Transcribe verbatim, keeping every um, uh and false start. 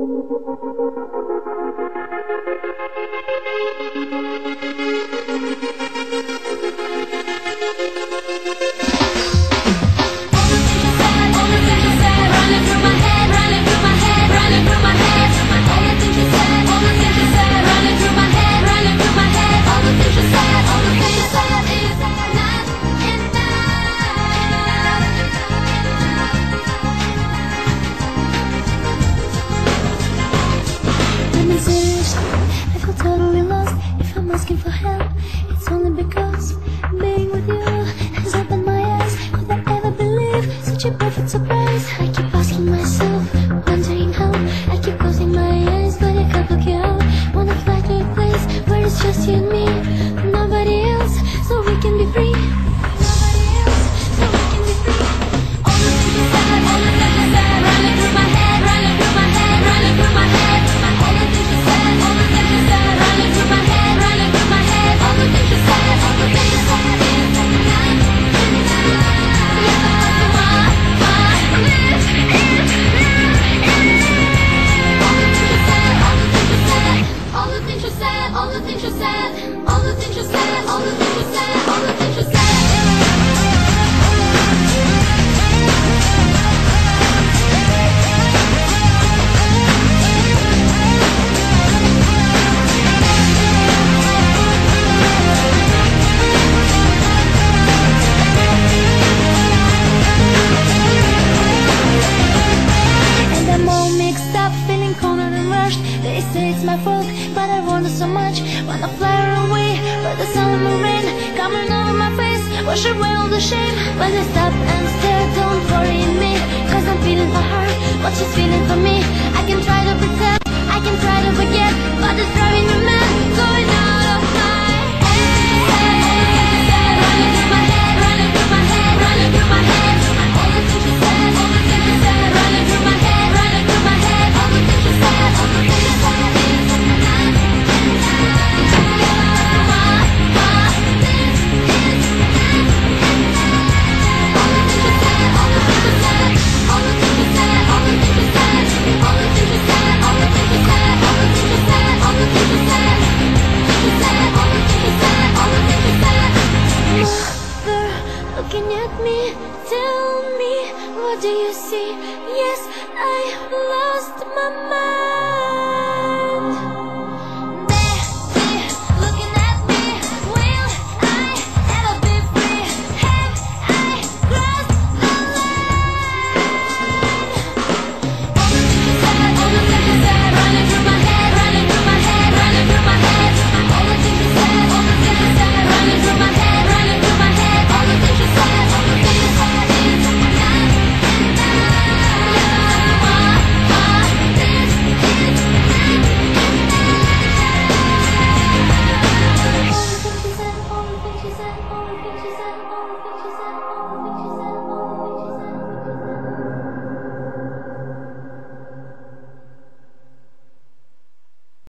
Asking for help, it's only because being with you has opened my eyes. Could I ever believe such a perfect surprise? I keep asking myself, wondering how. I keep closing my eyes, but I can't look you out. Wanna fly to a place where it's just you and me, nobody else, so we can be free. Nobody else, so we can be free. All the things you said, all the things you said, running through my head, running through my head, running through my head. All the things you said, all the things you said, running through my head, running through my head. All the things you said, all the things you said is enough, enough. Yeah, that's the one, one, live in now. All the things you said, all the things you said, all the things you said, all the things you said, all the things you said, all the things you said. They say it's my fault, but I want it so much. Wanna fly away, but the sun will rain coming over my face, wash away all the shame. When I stop and stare, don't worry me, cause I'm feeling for her what she's feeling for me. I can try to pretend, I can try to forget, but it's driving me mad, going out of my head. Running through my head, running through my head, running through my head. All the things you said, all the things you said, running through my head, running through my head. All the things you said, all the things you said. Looking at me, tell me, what do you see? Yes, I lost my mind.